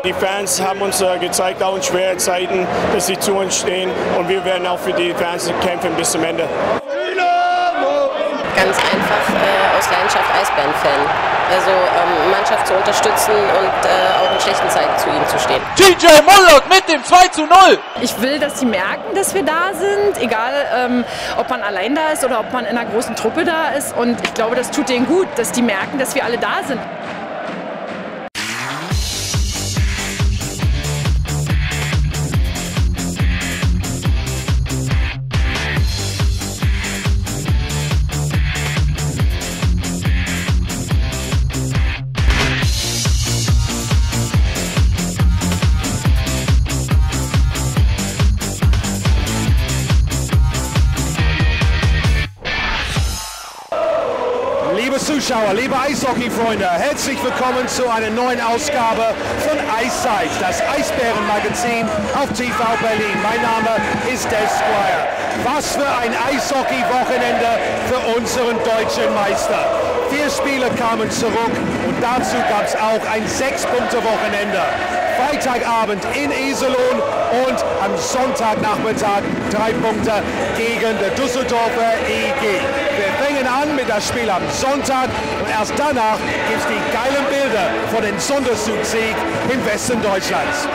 Die Fans haben uns gezeigt, auch in schweren Zeiten, dass sie zu uns stehen und wir werden auch für die Fans kämpfen bis zum Ende. Ganz einfach aus Leidenschaft Eisbären-Fan. Also Mannschaft zu unterstützen und auch in schlechten Zeiten zu ihnen zu stehen. TJ Mollock mit dem 2:0. Ich will, dass sie merken, dass wir da sind, egal ob man allein da ist oder ob man in einer großen Truppe da ist. Und ich glaube, das tut denen gut, dass die merken, dass wir alle da sind. Liebe Zuschauer, liebe Eishockey-Freunde, herzlich willkommen zu einer neuen Ausgabe von Eiszeit, das Eisbären-Magazin auf TV Berlin. Mein Name ist Des Squire. Was für ein Eishockey-Wochenende für unseren deutschen Meister. 4 Spieler kamen zurück und dazu gab es auch ein 6-Punkte-Wochenende. Freitagabend in Iserlohn und am Sonntagnachmittag 3 Punkte gegen die Düsseldorfer EG. Wir fangen an mit das Spiel am Sonntag und erst danach gibt es die geilen Bilder von dem Sonderzugsieg im Westen Deutschlands.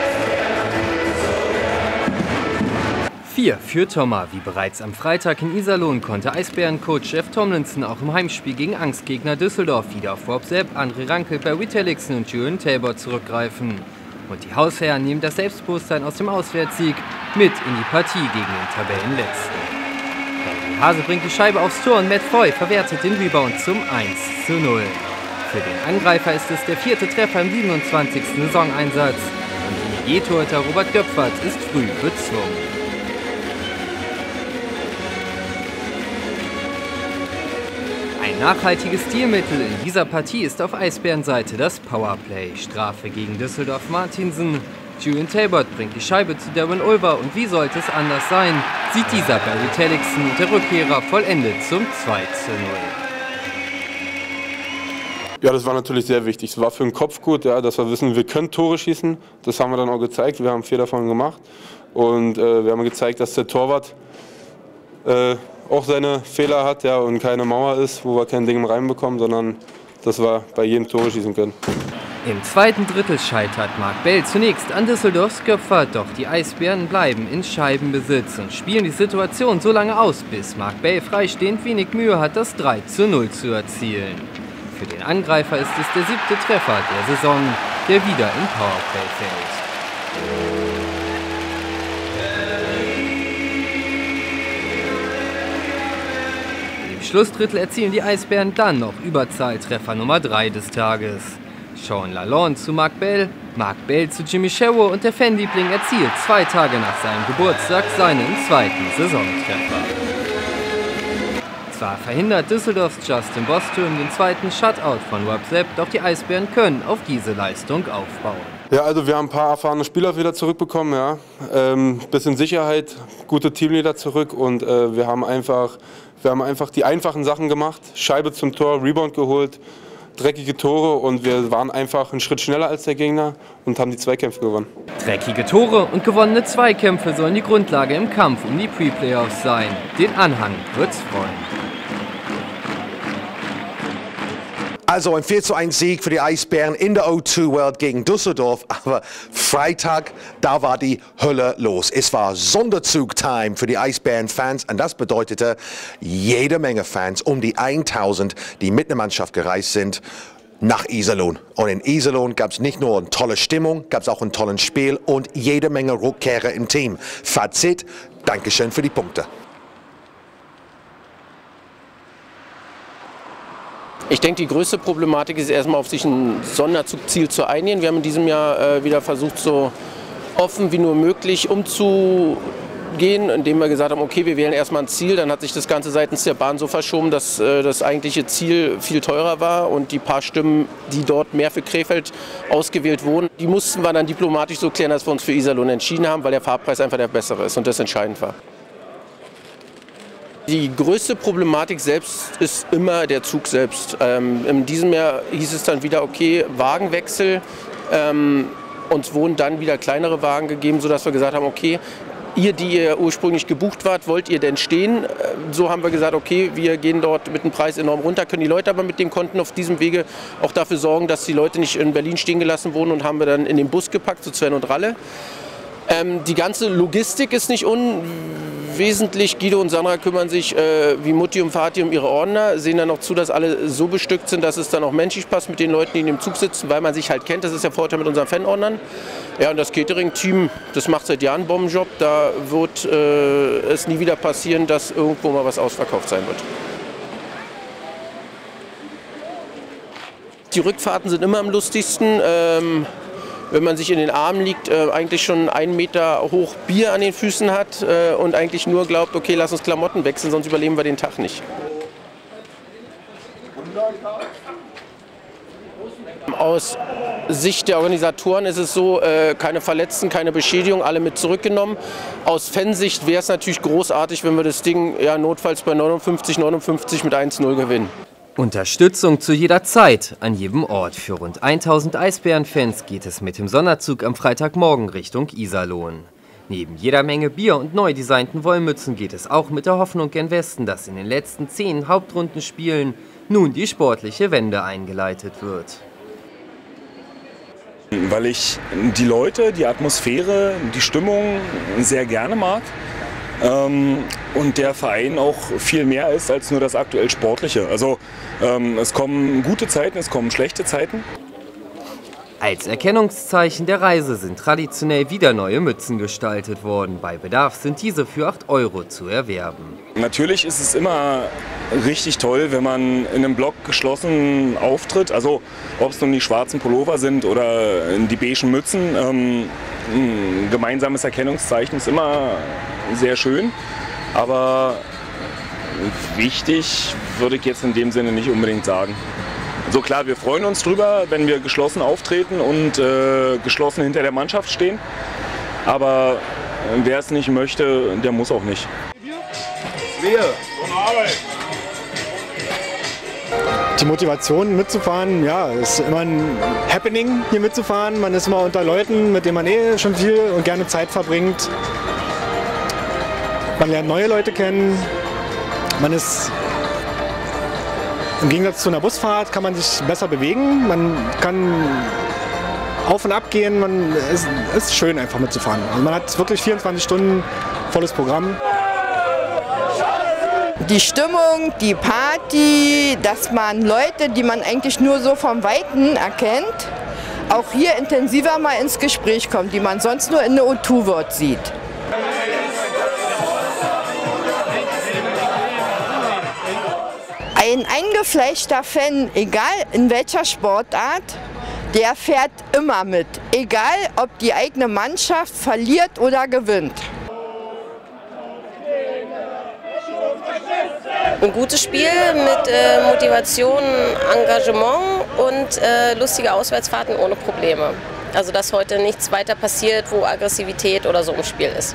4 für Tommer. Wie bereits am Freitag in Iserlohn konnte Eisbären-Coach Jeff Tomlinson auch im Heimspiel gegen Angstgegner Düsseldorf wieder auf Rob Sepp, André Rankel, Barry Telligson und Julian Tabor zurückgreifen. Und die Hausherren nehmen das Selbstbewusstsein aus dem Auswärtssieg mit in die Partie gegen den Tabellenletzten. Henry Hase bringt die Scheibe aufs Tor und Matt Foy verwertet den Rebound zum 1:0. Für den Angreifer ist es der 4. Treffer im 27. Saisoneinsatz. Und Linie-Torhüter Robert Göpfert ist früh bezwungen. Ein nachhaltiges Stilmittel in dieser Partie ist auf Eisbärenseite das Powerplay. Strafe gegen Düsseldorf Martinsen. Julian Tabor bringt die Scheibe zu Darren Ulver und wie sollte es anders sein, sieht dieser Barry Telligson und der Rückkehrer vollendet zum 2:0. Ja, das war natürlich sehr wichtig. Es war für den Kopf gut, ja, dass wir wissen, wir können Tore schießen. Das haben wir dann auch gezeigt. Wir haben 4 davon gemacht und wir haben gezeigt, dass der Torwart auch seine Fehler hat, ja, und keine Mauer ist, wo wir kein Ding reinbekommen, sondern dass wir bei jedem Tor schießen können. Im zweiten Drittel scheitert Mark Bell zunächst an Düsseldorfs Göpfert, doch die Eisbären bleiben in Scheibenbesitz und spielen die Situation so lange aus, bis Mark Bell freistehend wenig Mühe hat, das 3:0 zu erzielen. Für den Angreifer ist es der 7. Treffer der Saison, der wieder im Powerplay fällt. Im Schlussdrittel erzielen die Eisbären dann noch Überzahltreffer Nummer 3 des Tages. Sean Lalonde zu Mark Bell zu Jimmy Sherwood und der Fanliebling erzielt 2 Tage nach seinem Geburtstag seinen 2. Saisontreffer. Zwar verhindert Düsseldorfs Justin Bostrom den 2. Shutout von Rob Sepp, doch die Eisbären können auf diese Leistung aufbauen. Ja, also wir haben ein paar erfahrene Spieler wieder zurückbekommen, ja. Bisschen Sicherheit, gute Teamleader zurück und wir haben einfach die einfachen Sachen gemacht. Scheibe zum Tor, Rebound geholt, dreckige Tore und wir waren einfach einen Schritt schneller als der Gegner und haben die Zweikämpfe gewonnen. Dreckige Tore und gewonnene Zweikämpfe sollen die Grundlage im Kampf um die Pre-Playoffs sein. Den Anhang wird's freuen. Also ein 4:1 Sieg für die Eisbären in der O2 World gegen Düsseldorf, aber Freitag, da war die Hölle los. Es war Sonderzug-Time für die Eisbären-Fans und das bedeutete jede Menge Fans, um die 1000, die mit der Mannschaft gereist sind, nach Iserlohn. Und in Iserlohn gab es nicht nur eine tolle Stimmung, gab es auch ein tolles Spiel und jede Menge Rückkehrer im Team. Fazit, Dankeschön für die Punkte. Ich denke, die größte Problematik ist erstmal auf sich ein Sonderzugziel zu einigen. Wir haben in diesem Jahr wieder versucht, so offen wie nur möglich umzugehen, indem wir gesagt haben, okay, wir wählen erstmal ein Ziel. Dann hat sich das Ganze seitens der Bahn so verschoben, dass das eigentliche Ziel viel teurer war und die paar Stimmen, die dort mehr für Krefeld ausgewählt wurden, die mussten wir dann diplomatisch so klären, dass wir uns für Iserlohn entschieden haben, weil der Fahrpreis einfach der bessere ist und das entscheidend war. Die größte Problematik selbst ist immer der Zug selbst. In diesem Jahr hieß es dann wieder, okay, Wagenwechsel. uns wurden dann wieder kleinere Wagen gegeben, sodass wir gesagt haben, okay, ihr, die ihr ursprünglich gebucht wart, wollt ihr denn stehen? So haben wir gesagt, okay, wir gehen dort mit dem Preis enorm runter, können die Leute aber mit dem Konten auf diesem Wege auch dafür sorgen, dass die Leute nicht in Berlin stehen gelassen wurden, und haben wir dann in den Bus gepackt zu Sven und Ralle. Die ganze Logistik ist nicht unwesentlich. Guido und Sandra kümmern sich wie Mutti und Vati um ihre Ordner, sehen dann noch zu, dass alle so bestückt sind, dass es dann auch menschlich passt mit den Leuten, die in dem Zug sitzen, weil man sich halt kennt. Das ist der Vorteil mit unseren Fanordnern. Ja, und das Catering-Team, das macht seit Jahren einen Bombenjob. Da wird es nie wieder passieren, dass irgendwo mal was ausverkauft sein wird. Die Rückfahrten sind immer am lustigsten. Wenn man sich in den Armen liegt, eigentlich schon 1 Meter hoch Bier an den Füßen hat und eigentlich nur glaubt, okay, lass uns Klamotten wechseln, sonst überleben wir den Tag nicht. Aus Sicht der Organisatoren ist es so, keine Verletzten, keine Beschädigung, alle mit zurückgenommen. Aus Fansicht wäre es natürlich großartig, wenn wir das Ding ja notfalls bei 59:59 mit 1:0 gewinnen. Unterstützung zu jeder Zeit, an jedem Ort. Für rund 1000 Eisbären-Fans geht es mit dem Sonderzug am Freitagmorgen Richtung Iserlohn. Neben jeder Menge Bier und neu designten Wollmützen geht es auch mit der Hoffnung gen Westen, dass in den letzten 10 Hauptrundenspielen nun die sportliche Wende eingeleitet wird. Weil ich die Leute, die Atmosphäre, die Stimmung sehr gerne mag. Und der Verein auch viel mehr ist als nur das aktuell Sportliche. Also es kommen gute Zeiten, es kommen schlechte Zeiten. Als Erkennungszeichen der Reise sind traditionell wieder neue Mützen gestaltet worden. Bei Bedarf sind diese für 8 € zu erwerben. Natürlich ist es immer richtig toll, wenn man in einem Block geschlossen auftritt. Also ob es nun die schwarzen Pullover sind oder die beigen Mützen. Ein gemeinsames Erkennungszeichen ist immer sehr schön. Aber wichtig würde ich jetzt in dem Sinne nicht unbedingt sagen. So klar, wir freuen uns drüber, wenn wir geschlossen auftreten und geschlossen hinter der Mannschaft stehen. Aber wer es nicht möchte, der muss auch nicht. Die Motivation mitzufahren, ja, ist immer ein Happening hier mitzufahren. Man ist immer unter Leuten, mit denen man schon viel und gerne Zeit verbringt. Man lernt neue Leute kennen. Man ist im Gegensatz zu einer Busfahrt kann man sich besser bewegen, man kann auf und ab gehen, es ist schön einfach mitzufahren. Also man hat wirklich 24 Stunden volles Programm. Die Stimmung, die Party, dass man Leute, die man eigentlich nur so vom Weiten erkennt, auch hier intensiver mal ins Gespräch kommt, die man sonst nur in der O2-Wort sieht. Ein eingefleischter Fan, egal in welcher Sportart, der fährt immer mit. Egal, ob die eigene Mannschaft verliert oder gewinnt. Ein gutes Spiel mit Motivation, Engagement und lustige Auswärtsfahrten ohne Probleme. Also dass heute nichts weiter passiert, wo Aggressivität oder so im Spiel ist.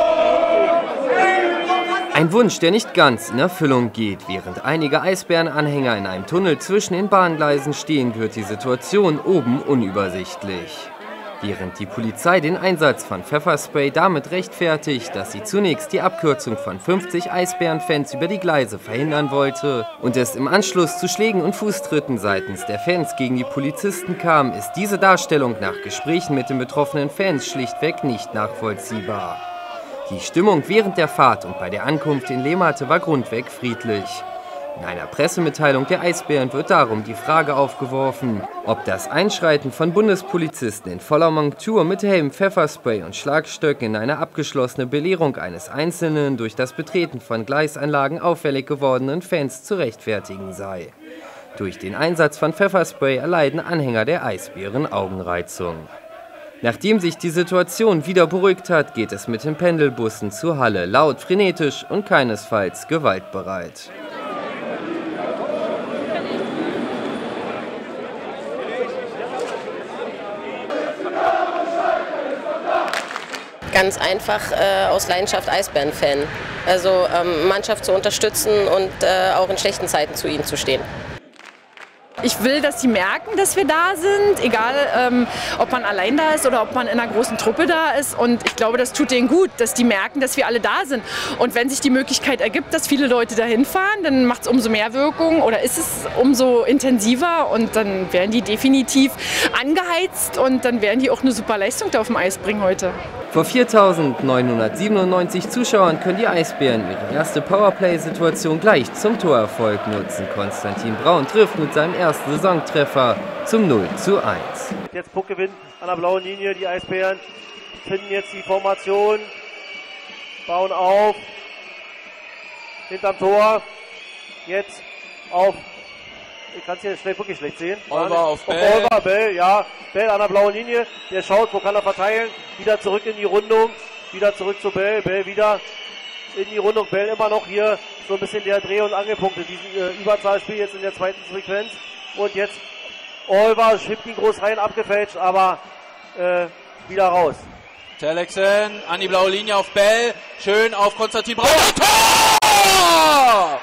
Ein Wunsch, der nicht ganz in Erfüllung geht. Während einige Eisbären-Anhänger in einem Tunnel zwischen den Bahngleisen stehen, wird die Situation oben unübersichtlich. Während die Polizei den Einsatz von Pfefferspray damit rechtfertigt, dass sie zunächst die Abkürzung von 50 Eisbären-Fans über die Gleise verhindern wollte und es im Anschluss zu Schlägen und Fußtritten seitens der Fans gegen die Polizisten kam, ist diese Darstellung nach Gesprächen mit den betroffenen Fans schlichtweg nicht nachvollziehbar. Die Stimmung während der Fahrt und bei der Ankunft in Lemate war grundweg friedlich. In einer Pressemitteilung der Eisbären wird darum die Frage aufgeworfen, ob das Einschreiten von Bundespolizisten in voller Montur mit Helm, Pfefferspray und Schlagstöcken in eine abgeschlossene Belehrung eines einzelnen durch das Betreten von Gleisanlagen auffällig gewordenen Fans zu rechtfertigen sei. Durch den Einsatz von Pfefferspray erleiden Anhänger der Eisbären Augenreizung. Nachdem sich die Situation wieder beruhigt hat, geht es mit den Pendelbussen zur Halle, laut, frenetisch und keinesfalls gewaltbereit. Ganz einfach aus Leidenschaft Eisbären-Fan. Also Mannschaft zu unterstützen und auch in schlechten Zeiten zu ihnen zu stehen. Ich will, dass sie merken, dass wir da sind, egal ob man allein da ist oder ob man in einer großen Truppe da ist. Und ich glaube, das tut denen gut, dass die merken, dass wir alle da sind. Und wenn sich die Möglichkeit ergibt, dass viele Leute dahin fahren, dann macht es umso mehr Wirkung oder ist es umso intensiver und dann werden die definitiv angeheizt und dann werden die auch eine super Leistung da auf dem Eis bringen heute. Vor 4.997 Zuschauern können die Eisbären ihre erste Powerplay-Situation gleich zum Torerfolg nutzen. Konstantin Braun trifft mit seinem ersten Saisontreffer zum 0:1. Jetzt Puckgewinn an der blauen Linie. Die Eisbären finden jetzt die Formation, bauen auf, hinterm Tor, jetzt auf, ich kann es hier wirklich schlecht sehen. Olver auf Bell. Olver, Bell, ja, Bell an der blauen Linie, der schaut, wo kann er verteilen, wieder zurück in die Rundung, wieder zurück zu Bell, Bell wieder in die Rundung, Bell immer noch hier so ein bisschen der Dreh- und Angelpunkte, diesen Überzahlspiel jetzt in der zweiten Frequenz und jetzt Olver schiebt ihn groß rein, abgefälscht, aber wieder raus. Telexen an die blaue Linie auf Bell, schön auf Konstantin Braun. Tor!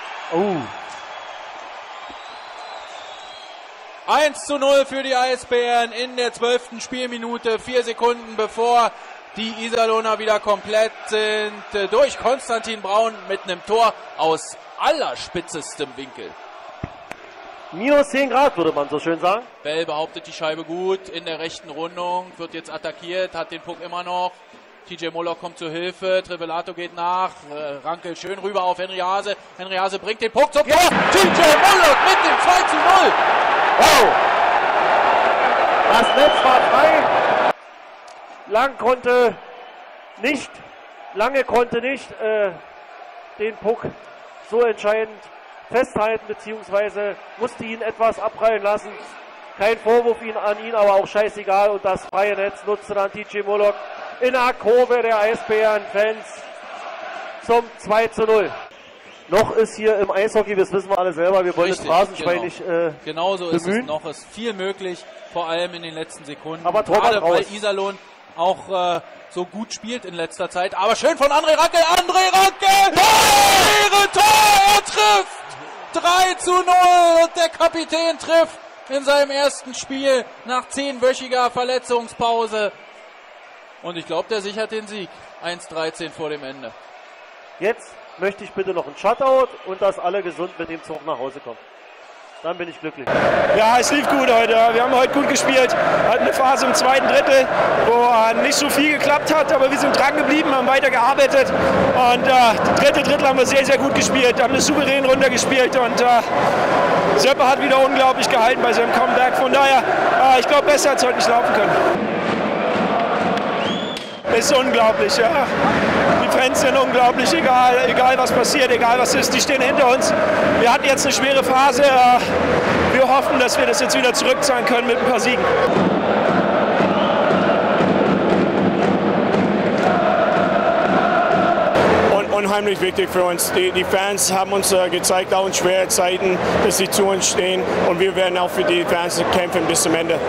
1:0 für die Eisbären in der 12. Spielminute, 4 Sekunden bevor die Iserlohner wieder komplett sind, durch Konstantin Braun mit einem Tor aus allerspitzestem Winkel. Minus 10 Grad, würde man so schön sagen. Bell behauptet die Scheibe gut in der rechten Rundung, wird jetzt attackiert, hat den Puck immer noch. TJ Moloch kommt zur Hilfe, Trivelato geht nach, Rankel schön rüber auf Henry Hase. Henry Hase bringt den Puck zum Tor. TJ Moloch mit dem 2:0. Wow! Das Netz war frei. Lange konnte nicht den Puck so entscheidend festhalten, beziehungsweise musste ihn etwas abprallen lassen. Kein Vorwurf an ihn, aber auch scheißegal. Und das freie Netz nutzte dann TJ Moloch in der Kurve der Eisbären-Fans zum 2:0. Noch ist hier im Eishockey, das wissen wir alle selber, wir wollen das Phrasenschwein nicht genauso bemühen. ist es noch, ist viel möglich, vor allem in den letzten Sekunden. Aber gerade weil Iserlohn auch so gut spielt in letzter Zeit. Aber schön von André Rankel, Tor! Er trifft! 3:0 und der Kapitän trifft in seinem ersten Spiel nach 10-wöchiger Verletzungspause. Und ich glaube, der sichert den Sieg. 1:13 vor dem Ende. Jetzt möchte ich bitte noch ein Shutout und dass alle gesund mit dem Zug nach Hause kommen. Dann bin ich glücklich. Ja, es lief gut heute. Wir haben heute gut gespielt. Wir hatten eine Phase im zweiten Drittel, wo nicht so viel geklappt hat, aber wir sind dran geblieben, haben weiter gearbeitet. Und das dritte Drittel haben wir sehr, sehr gut gespielt, haben eine souverän runtergespielt und Seppe hat wieder unglaublich gehalten bei seinem Comeback. Von daher, ich glaube, besser hat es heute nicht laufen können. Ist unglaublich, ja. Die Fans sind unglaublich, egal was passiert, egal was ist, die stehen hinter uns. Wir hatten jetzt eine schwere Phase. Wir hoffen, dass wir das jetzt wieder zurückzahlen können mit ein paar Siegen. Unheimlich wichtig für uns. Die Fans haben uns gezeigt, auch in schweren Zeiten, dass sie zu uns stehen. Und wir werden auch für die Fans kämpfen bis zum Ende.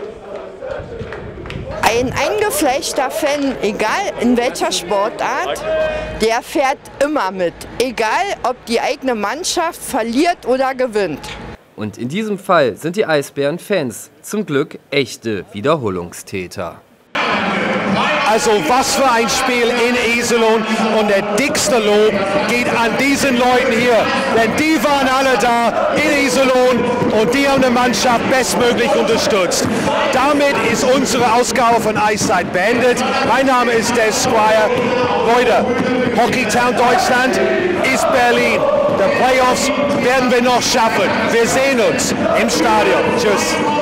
Ein eingefleischter Fan, egal in welcher Sportart, der fährt immer mit. Egal, ob die eigene Mannschaft verliert oder gewinnt. Und in diesem Fall sind die Eisbären-Fans zum Glück echte Wiederholungstäter. Also was für ein Spiel in Iserlohn und der dickste Lob geht an diesen Leuten hier, denn die waren alle da in Iserlohn und die haben die Mannschaft bestmöglich unterstützt. Damit ist unsere Ausgabe von Eiszeit beendet. Mein Name ist Des Squire. Leute, Hockeytown Deutschland ist Berlin. Die Playoffs werden wir noch schaffen. Wir sehen uns im Stadion. Tschüss.